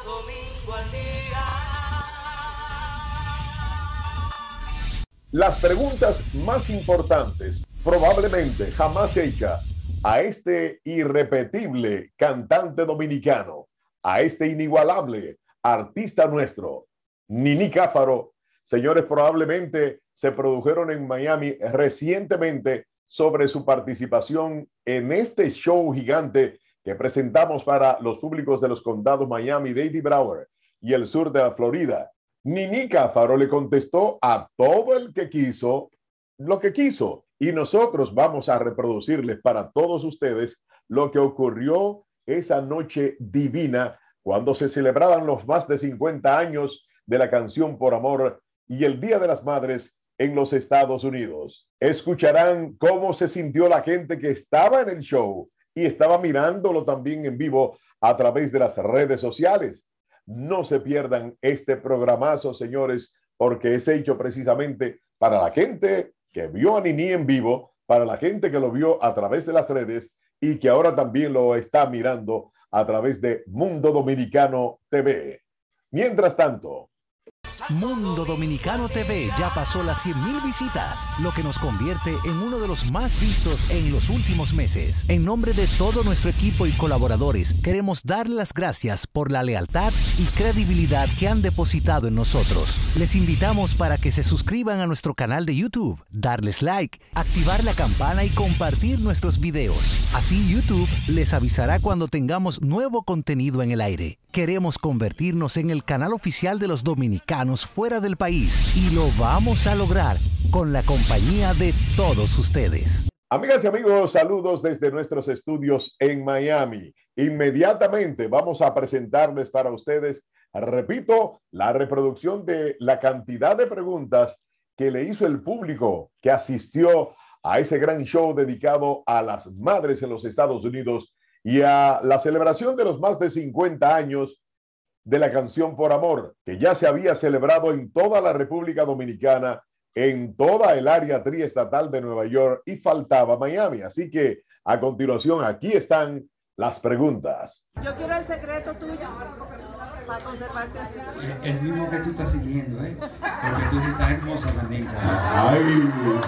domingo al día. Las preguntas más importantes, probablemente jamás hechas a este irrepetible cantante dominicano, a este inigualable artista nuestro, Nini Cáfaro. Señores, probablemente se produjeron en Miami recientemente sobre su participación en este show gigante que presentamos para los públicos de los condados Miami-Dade y Broward y el sur de la Florida. Nini Cáfaro le contestó a todo el que quiso lo que quiso, y nosotros vamos a reproducirles para todos ustedes lo que ocurrió esa noche divina cuando se celebraban los más de 50 años de la canción Por Amor y el Día de las Madres en los Estados Unidos. Escucharán cómo se sintió la gente que estaba en el show y estaba mirándolo también en vivo a través de las redes sociales. No se pierdan este programazo, señores, porque es hecho precisamente para la gente que vio a Nini en vivo, para la gente que lo vio a través de las redes y que ahora también lo está mirando a través de Mundo Dominicano TV. Mientras tanto, Mundo Dominicano TV ya pasó las 100,000 visitas, lo que nos convierte en uno de los más vistos en los últimos meses. En nombre de todo nuestro equipo y colaboradores, queremos darle las gracias por la lealtad y credibilidad que han depositado en nosotros. Les invitamos para que se suscriban a nuestro canal de YouTube, darles like, activar la campana y compartir nuestros videos. Así YouTube les avisará cuando tengamos nuevo contenido en el aire. Queremos convertirnos en el canal oficial de los dominicanos fuera del país y lo vamos a lograr con la compañía de todos ustedes. Amigas y amigos, saludos desde nuestros estudios en Miami. Inmediatamente vamos a presentarles para ustedes, repito, la reproducción de la cantidad de preguntas que le hizo el público que asistió a ese gran show dedicado a las madres en los Estados Unidos y a la celebración de los más de 50 años de la canción Por Amor, que ya se había celebrado en toda la República Dominicana, en toda el área triestatal de Nueva York, y faltaba Miami. Así que a continuación aquí están las preguntas. Yo quiero el secreto tuyo para conservarte así. El mismo que tú estás siguiendo, porque tú estás hermosa también. ¡Ay!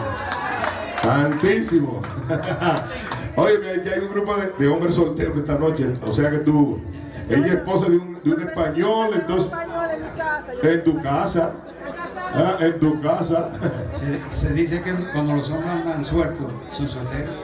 ¡Santísimo! Oye, que hay un grupo de hombres solteros esta noche, o sea que tú, ella es esposa de un español, entonces, en tu casa, en tu casa. Se dice que cuando los hombres andan sueltos, son solteros.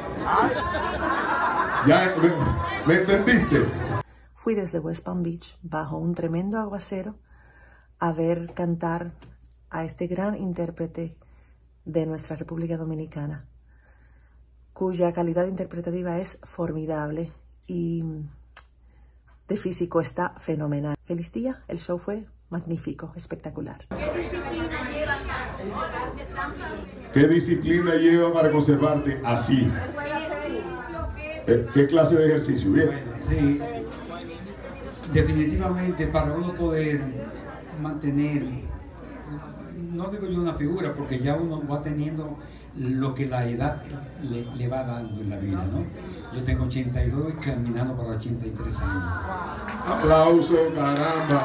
¿Ya me entendiste? Fui desde West Palm Beach, bajo un tremendo aguacero, a ver cantar a este gran intérprete de nuestra República Dominicana, cuya calidad interpretativa es formidable y de físico está fenomenal. Feliz día, el show fue magnífico, espectacular. ¿Qué disciplina lleva para conservarte tan bien? ¿Qué disciplina lleva para conservarte así? ¿Qué clase de ejercicio? Bien. Sí, definitivamente para uno poder mantener, no digo yo una figura, porque ya uno va teniendo lo que la edad le va dando en la vida, ¿no? Yo tengo 82 y caminando para 83 años. Aplauso, caramba.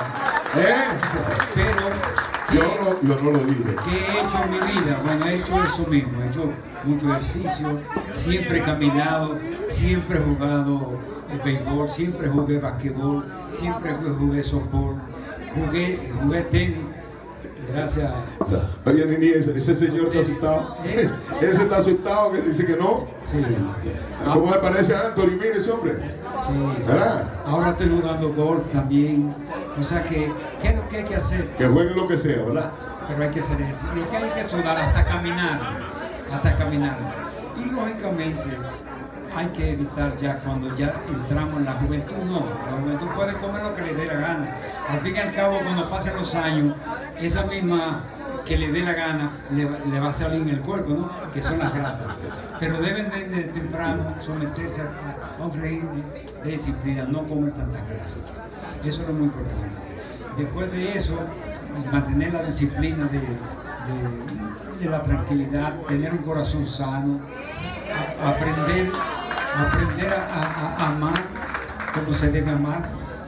Pero yo no lo dije. ¿Qué he hecho en mi vida? Bueno, he hecho eso mismo, he hecho mucho ejercicio, siempre he caminado, siempre he jugado béisbol, siempre jugué basquetbol, siempre jugué softball, jugué tenis. Gracias. Oye, Nini, ese señor está asustado. Ese está asustado que dice que no. Sí. ¿Cómo me parece a Anthony? Mire ese hombre. Sí. ¿Verdad? Ahora estoy jugando golf también. O sea que, ¿qué es lo que hay que hacer? Que juegue lo que sea, ¿verdad? Pero hay que hacer ejercicio. Lo que hay que sudar hasta caminar. Hasta caminar. Y lógicamente hay que evitar ya cuando ya entramos en la juventud, no. La juventud puede comer lo que le dé la gana. Al fin y al cabo, cuando pasen los años, esa misma que le dé la gana le va a salir en el cuerpo, ¿no? Que son las grasas. Pero deben de temprano someterse a un régimen de disciplina, no comer tantas grasas. Eso es lo muy importante. Después de eso, mantener la disciplina de la tranquilidad, tener un corazón sano, aprender a amar como se debe amar,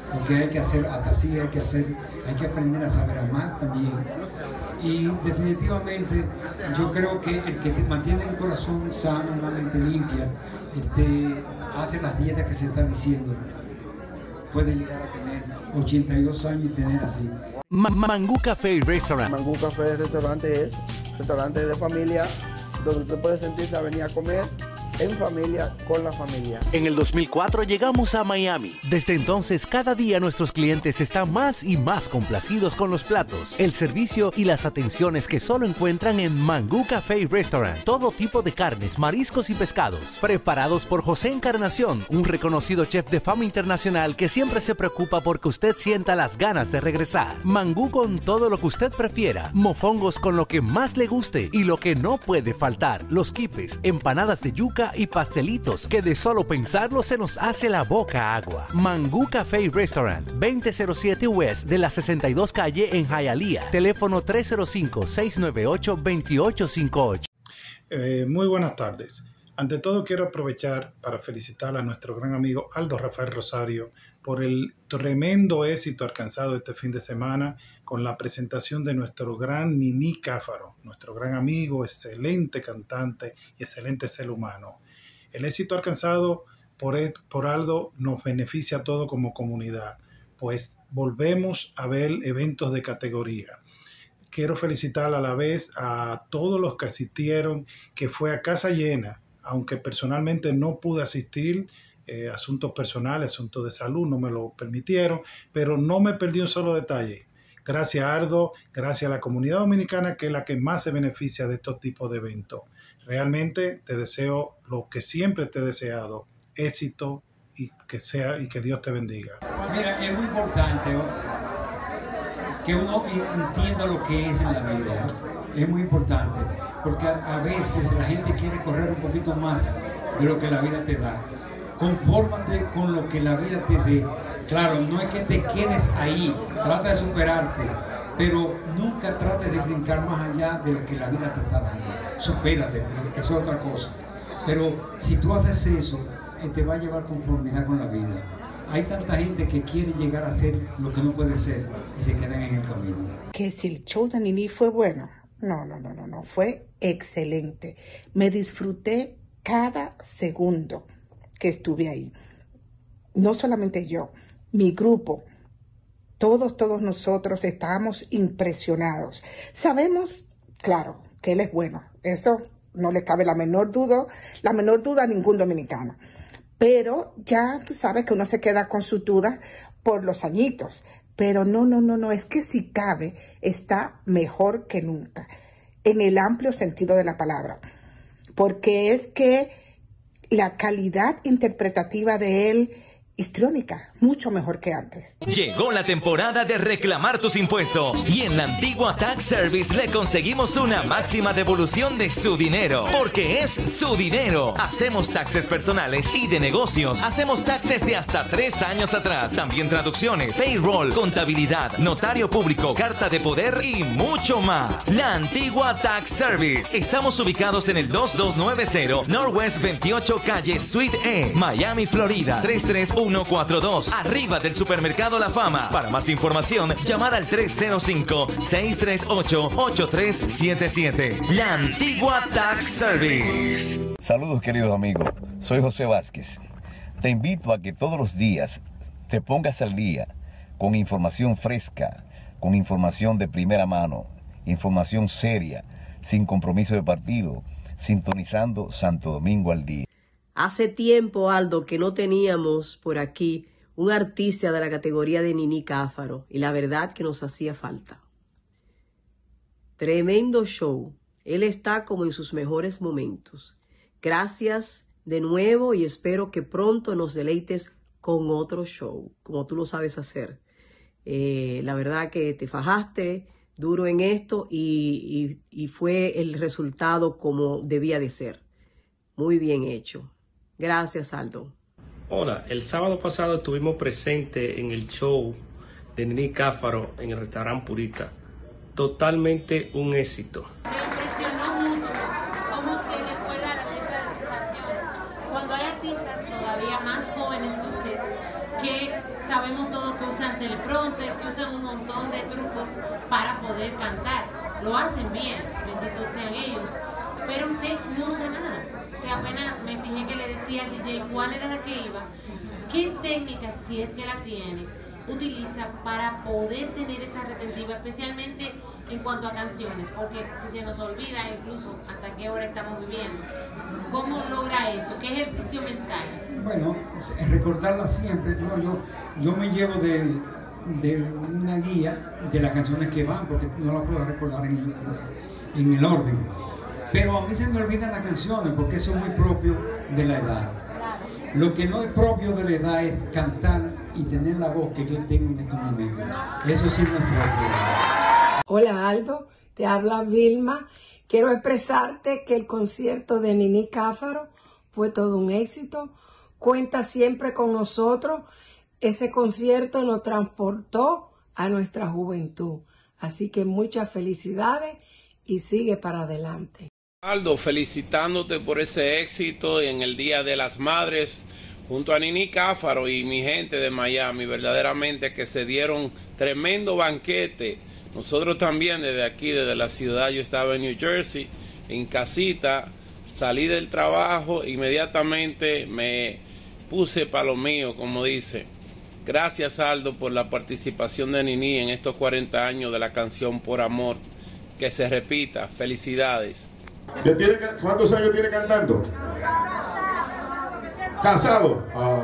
porque hay que hacer, hasta así hay que aprender a saber amar también. Y definitivamente yo creo que el que mantiene un corazón sano, una mente limpia, hace las dietas que se están diciendo, puede llegar a tener 82 años y tener así. Mangú Café y Restaurant. Mangú Café Restaurante es restaurante de familia donde usted puede sentirse a venir a comer en familia, con la familia. En el 2004 llegamos a Miami. Desde entonces, cada día nuestros clientes están más y más complacidos con los platos, el servicio y las atenciones que solo encuentran en Mangú Café y Restaurant. Todo tipo de carnes, mariscos y pescados, preparados por José Encarnación, un reconocido chef de fama internacional que siempre se preocupa porque usted sienta las ganas de regresar. Mangú con todo lo que usted prefiera, mofongos con lo que más le guste y lo que no puede faltar, los quipes, empanadas de yuca y pastelitos que de solo pensarlo se nos hace la boca agua. Mangú Café y Restaurant, 2007 West de la 62 calle en Hialeah. Teléfono 305-698-2858. Muy buenas tardes. Ante todo quiero aprovechar para felicitar a nuestro gran amigo Aldo Rafael Rosario por el tremendo éxito alcanzado este fin de semana con la presentación de nuestro gran Nini Cáfaro, nuestro gran amigo, excelente cantante y excelente ser humano. El éxito alcanzado por Aldo nos beneficia a todos como comunidad, pues volvemos a ver eventos de categoría. Quiero felicitar a la vez a todos los que asistieron, que fue a casa llena, aunque personalmente no pude asistir, asuntos personales, asuntos de salud no me lo permitieron, pero no me perdí un solo detalle. Gracias a Aldo, gracias a la comunidad dominicana, que es la que más se beneficia de estos tipos de eventos. Realmente te deseo lo que siempre te he deseado, éxito y que Dios te bendiga. Mira, es muy importante que uno entienda lo que es en la vida. Es muy importante, porque a veces la gente quiere correr un poquito más de lo que la vida te da. Confórmate con lo que la vida te dé. Claro, no es que te quedes ahí, trata de superarte, pero nunca trates de brincar más allá de lo que la vida te está dando. Supérate, porque eso es otra cosa. Pero si tú haces eso, te va a llevar conformidad con la vida. Hay tanta gente que quiere llegar a ser lo que no puede ser y se quedan en el camino. Que si el show de Nini fue bueno, no, fue excelente. Me disfruté cada segundo que estuve ahí. No solamente yo, mi grupo, todos nosotros estábamos impresionados. Sabemos, claro, que él es bueno. Eso no le cabe la menor duda a ningún dominicano. Pero ya tú sabes que uno se queda con sus dudas por los añitos. Pero no, es que si cabe, está mejor que nunca, en el amplio sentido de la palabra. Porque es que la calidad interpretativa de él histriónica, mucho mejor que antes. Llegó la temporada de reclamar tus impuestos y en la Antigua Tax Service le conseguimos una máxima devolución de su dinero, porque es su dinero. Hacemos taxes personales y de negocios. Hacemos taxes de hasta 3 años atrás. También traducciones, payroll, contabilidad, notario público, carta de poder y mucho más. La Antigua Tax Service. Estamos ubicados en el 2290 Northwest 28 Calle Suite E, Miami, Florida 33142, arriba del supermercado La Fama. Para más información, llamar al 305-638-8377. La Antigua Tax Service. Saludos, queridos amigos. Soy José Vázquez. Te invito a que todos los días te pongas al día con información fresca, con información de primera mano, información seria, sin compromiso de partido, sintonizando Santo Domingo al Día. Hace tiempo, Aldo, que no teníamos por aquí un artista de la categoría de Nini Cáfaro, y la verdad que nos hacía falta. Tremendo show. Él está como en sus mejores momentos. Gracias de nuevo y espero que pronto nos deleites con otro show, como tú lo sabes hacer. La verdad que te fajaste duro en esto y fue el resultado como debía de ser. Muy bien hecho. Gracias, Aldo. Hola, el sábado pasado estuvimos presentes en el show de Nini Cáfaro en el restaurante Purita. Totalmente un éxito. Me impresionó mucho cómo usted recuerda las letras de sus canciones. Cuando hay artistas todavía más jóvenes que usted, que sabemos todos que teleprompter, que usan un montón de trucos para poder cantar. Lo hacen bien, benditos sean ellos. Pero usted no usa nada. O sea, apenas me fijé que le decía al DJ cuál era la que iba. ¿Qué técnica, si es que la tiene, utiliza para poder tener esa retentiva, especialmente en cuanto a canciones? Porque si se nos olvida incluso hasta qué hora estamos viviendo, ¿cómo logra eso? ¿Qué ejercicio mental? Bueno, recordarla siempre, ¿no? Yo me llevo de una guía de las canciones que van, porque no las puedo recordar en el orden. Pero a mí se me olvidan las canciones, porque eso es muy propio de la edad. Lo que no es propio de la edad es cantar y tener la voz que yo tengo en estos momentos. Eso sí no es propio. Hola Aldo, te habla Vilma. Quiero expresarte que el concierto de Nini Cáfaro fue todo un éxito. Cuenta siempre con nosotros. Ese concierto nos transportó a nuestra juventud. Así que muchas felicidades y sigue para adelante. Aldo, felicitándote por ese éxito en el Día de las Madres junto a Nini Cáfaro y mi gente de Miami, verdaderamente que se dieron tremendo banquete. Nosotros también desde aquí, desde la ciudad, yo estaba en New Jersey, en casita, salí del trabajo, inmediatamente me puse para lo mío, como dice. Gracias Aldo por la participación de Nini en estos 40 años de la canción Por Amor. Que se repita, felicidades. ¿Cuántos años tiene cantando? ¿Casado?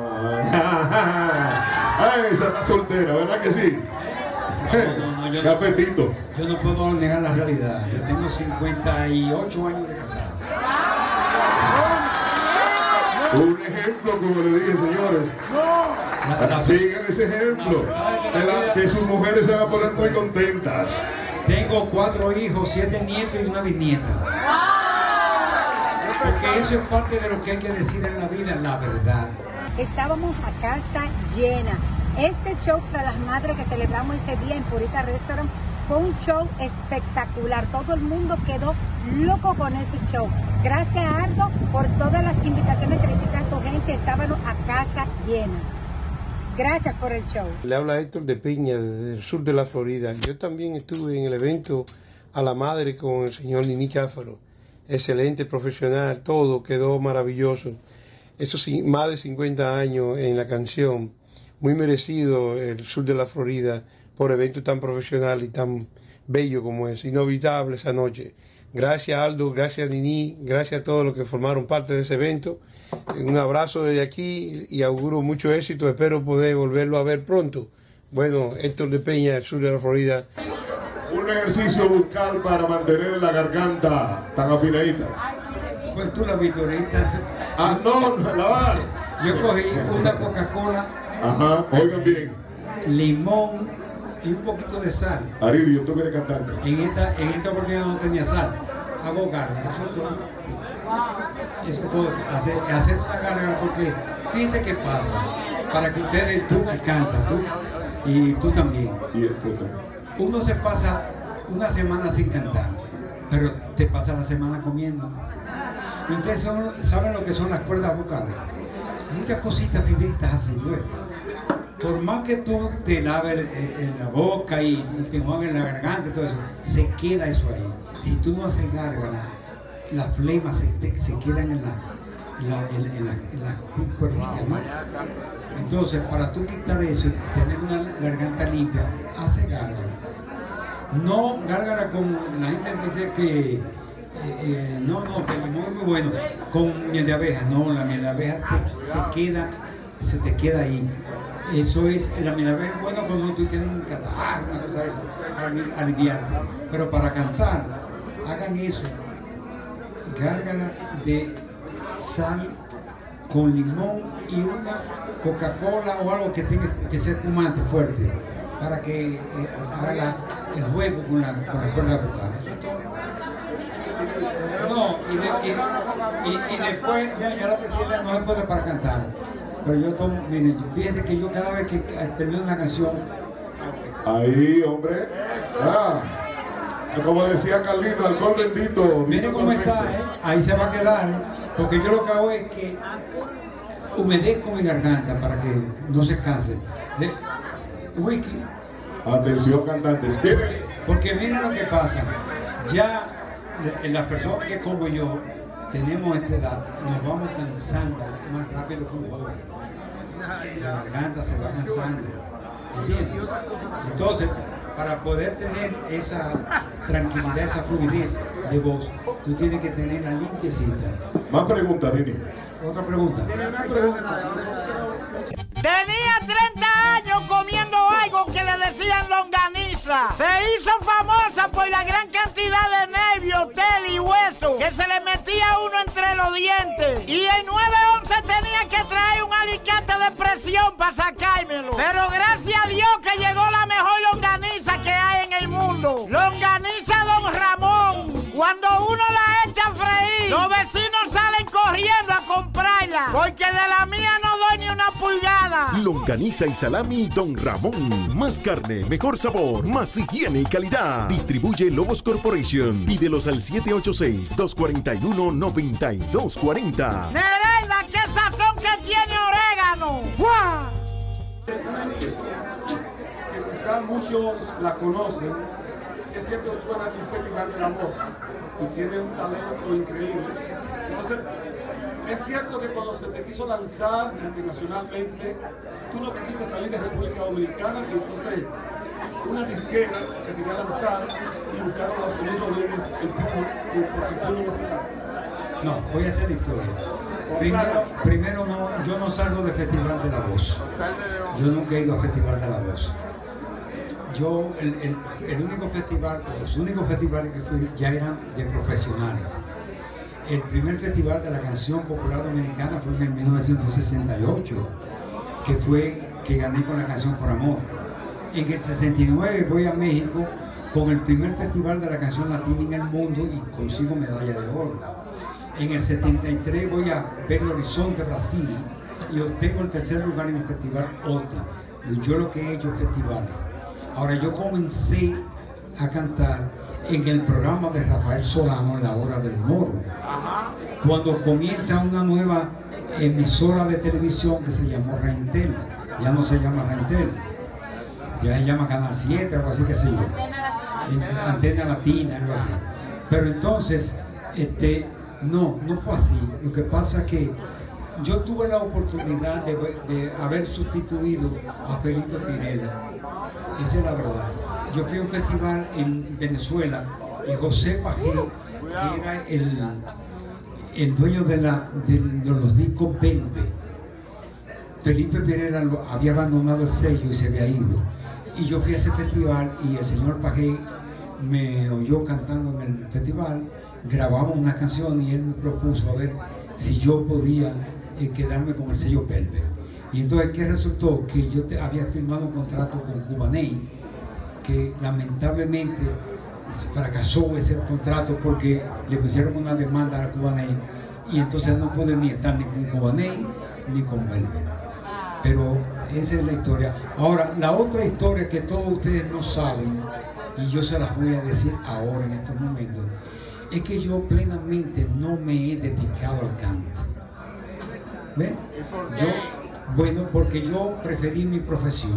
Ay, esa está soltera, ¿verdad que sí? No, ¡Qué apetito! Yo no puedo negar la realidad. Yo tengo 58 años de casado. Un ejemplo, como le dije, señores. Sigan ese ejemplo. Que sus mujeres se van a poner muy contentas. Tengo 4 hijos, 7 nietos y una bisnieta. Porque eso es parte de lo que hay que decir en la vida, la verdad. Estábamos a casa llena. Este show para las madres que celebramos ese día en Purita Restaurant fue un show espectacular. Todo el mundo quedó loco con ese show. Gracias a Aldo por todas las invitaciones que le hiciste a tu gente. Estábamos a casa llena. Gracias por el show. Le habla Héctor de Peña, desde el sur de la Florida. Yo también estuve en el evento a la madre con el señor Nini Cáfaro. Excelente, profesional, todo quedó maravilloso. Esos más de 50 años en la canción. Muy merecido el sur de la Florida por evento tan profesional y tan bello como es. Inolvidable esa noche. Gracias Aldo, gracias Nini, gracias a todos los que formaron parte de ese evento. Un abrazo desde aquí y auguro mucho éxito. Espero poder volverlo a ver pronto. Bueno, Héctor de Peña, el sur de la Florida. Un ejercicio bucal para mantener la garganta tan afinadita. Pues tú la viste ahorita. Ah, no, lavar. Yo cogí una Coca-Cola. Ajá, oigan bien. Limón y un poquito de sal. Aridio, tú quieres cantarte. En esta oportunidad no tenía sal. Hago gárgara. Eso es todo. Hacer una gárgara porque fíjense qué pasa. Para que ustedes, tú que cantas, tú y tú también. Uno se pasa una semana sin cantar, pero te pasa la semana comiendo. Ustedes saben lo que son las cuerdas vocales. Muchas cositas vivitas así, ¿ves? Por más que tú te laves la boca y te mueves la garganta y todo eso, se queda eso ahí. Si tú no haces gárgara, las flemas se quedan en la cuernilla, ¿no? Entonces, para tú quitar eso, tener una garganta limpia, hace gárgara. No gárgara con la gente dice que que el limón es muy bueno con miel de abeja. No, la miel de abeja se te queda ahí. Eso es, la miel de abeja es bueno cuando tú tienes un catarro, una cosa de esa, para aliviarte. Pero para cantar, hagan eso. Gárgara de sal con limón y una Coca-Cola o algo que tenga que ser espumante fuerte para que haga el juego con la cuerda vocal. No, y después ya la presidenta no se puede para cantar. Pero yo tomo, miren, fíjense que yo cada vez que termino una canción. Ahí, hombre. Como decía Carlino, alcohol bendito. Miren cómo está, ahí se va a quedar, porque yo lo que hago es que humedezco mi garganta para que no se canse. Wiki. Atención, cantantes. Porque miren lo que pasa. Ya las personas que como yo tenemos esta edad, nos vamos cansando más rápido que un joven. La garganta se va cansando. ¿Entiendes? Entonces, para poder tener esa tranquilidad, esa fluidez de voz, tú tienes que tenerla limpiecita. Más preguntas, Dini. Otra pregunta. Tenía 30 años comiendo algo que le decían longaniza. Se hizo famosa por la gran cantidad de nervios, tel y hueso que se le metía a uno entre los dientes. Y el 911 tenía que traer un alicate de presión para sacármelo. Pero gracias a Dios que llegó la mejor longaniza que hay en el mundo. Longaniza Don Ramón. Cuando uno la echa a freír, los vecinos salen corriendo a comprarla. Porque de la mía no doy ni una pulgada. Longaniza y salami Don Ramón. Más carne, mejor sabor, más higiene y calidad. Distribuye Lobos Corporation. Pídelos al 786-241-9240. Nereida, qué sazón que tiene orégano. ¡Guau! Quizás muchos la conocen. Es cierto que tú ganaste un festival de la voz y tienes un talento increíble. Entonces, es cierto que cuando se te quiso lanzar internacionalmente, tú no quisiste salir de República Dominicana y entonces una disquera que quería lanzar y buscaron a los Unidos Libres el público porque tú no necesitas. No, voy a hacer historia. Primero no, yo no salgo del Festival de la Voz. Yo nunca he ido al Festival de la Voz. Yo, el único festival, los únicos festivales que fui ya eran de profesionales. El primer festival de la canción popular dominicana fue en 1968, que gané con la canción Por Amor. En el 69 voy a México con el primer festival de la canción latina en el mundo y consigo medalla de oro. En el 73 voy a Belo Horizonte, Brasil, y obtengo el tercer lugar en el festival OTI. Yo lo que he hecho es festivales. Ahora, yo comencé a cantar en el programa de Rafael Solano, La Hora del Moro. Cuando comienza una nueva emisora de televisión que se llamó Reintel, ya no se llama Reintel, ya se llama Canal 7, algo así que se llama. Antena Latina, algo así. Pero entonces, no fue así. Lo que pasa es que yo tuve la oportunidad de haber sustituido a Felipe Pirela. Esa es la verdad. Yo fui a un festival en Venezuela y José Pajé, que era el dueño de los discos Belve. Felipe Pirela había abandonado el sello y se había ido. Y yo fui a ese festival y el señor Pajé me oyó cantando en el festival, grabamos una canción y él me propuso a ver si yo podía quedarme con el sello Belve. Y entonces, ¿qué resultó? Que yo había firmado un contrato con Cubaney, que lamentablemente fracasó ese contrato porque le pusieron una demanda a Cubaney y entonces no pude ni estar ni con Cubaney ni con Belve. Pero esa es la historia. Ahora, la otra historia que todos ustedes no saben, y yo se las voy a decir ahora en estos momentos, es que yo plenamente no me he dedicado al canto. ¿Ven? Bueno, porque yo preferí mi profesión.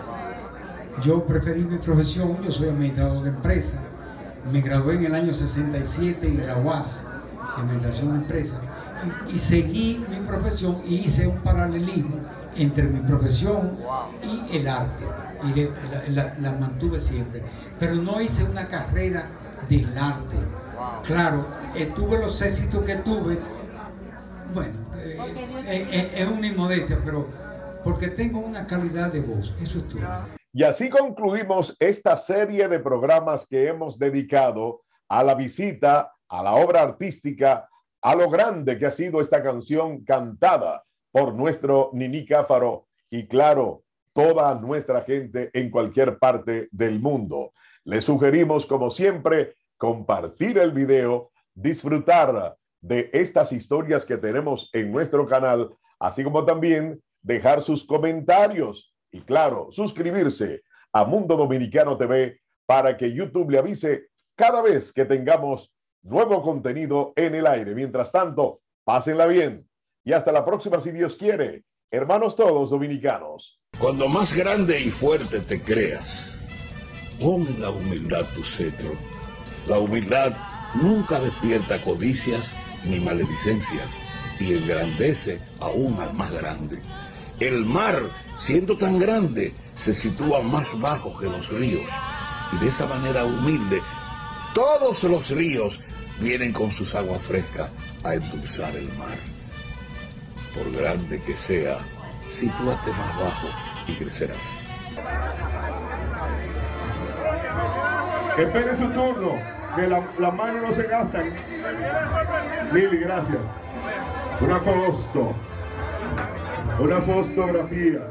Yo soy administrador de empresa. Me gradué en el año 67 en la UAS, en administración de empresa, y seguí mi profesión y hice un paralelismo entre mi profesión y el arte. Y la mantuve siempre. Pero no hice una carrera del arte. Claro, tuve los éxitos que tuve. Bueno, es una inmodestia, pero porque tengo una calidad de voz, eso es todo. Y así concluimos esta serie de programas que hemos dedicado a la visita, a la obra artística, a lo grande que ha sido esta canción cantada por nuestro Nini Cáfaro y claro, toda nuestra gente en cualquier parte del mundo. Les sugerimos, como siempre, compartir el video, disfrutar de estas historias que tenemos en nuestro canal, así como también dejar sus comentarios y claro, suscribirse a Mundo Dominicano TV para que YouTube le avise cada vez que tengamos nuevo contenido en el aire. Mientras tanto, pásenla bien y hasta la próxima si Dios quiere. Hermanos todos dominicanos. Cuando más grande y fuerte te creas, pon en la humildad tu cetro. La humildad nunca despierta codicias ni maledicencias y engrandece aún al más grande. El mar, siendo tan grande, se sitúa más bajo que los ríos y de esa manera humilde todos los ríos vienen con sus aguas frescas a endulzar el mar. Por grande que sea, sitúate más bajo y crecerás. Espere su turno, que las manos no se gastan. Lili, gracias. Una fotografía.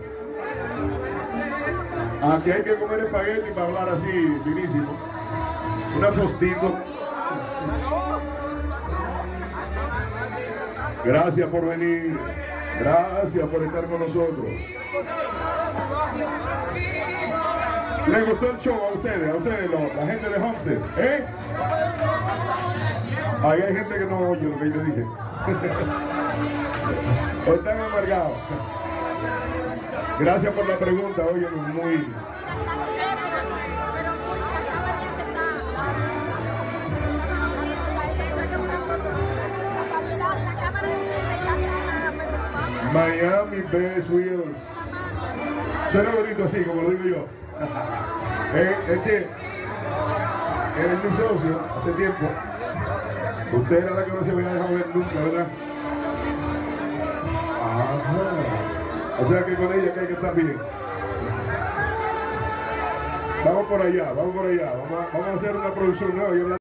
Aquí hay que comer espagueti para hablar así, finísimo. Una fostito. Gracias por venir. Gracias por estar con nosotros. ¿Les gustó el show a ustedes, la gente de Homestead? Ahí hay gente que no oye lo que yo dije. O están amargados. Gracias por la pregunta, oye, muy... Miami Best Wheels. Suena bonito así, como lo digo yo. Es que él es mi socio hace tiempo. Usted era la que no se había dejado ver nunca, ¿verdad? Ajá. O sea que con ella que hay que estar bien. Vamos por allá. Vamos a hacer una producción nueva.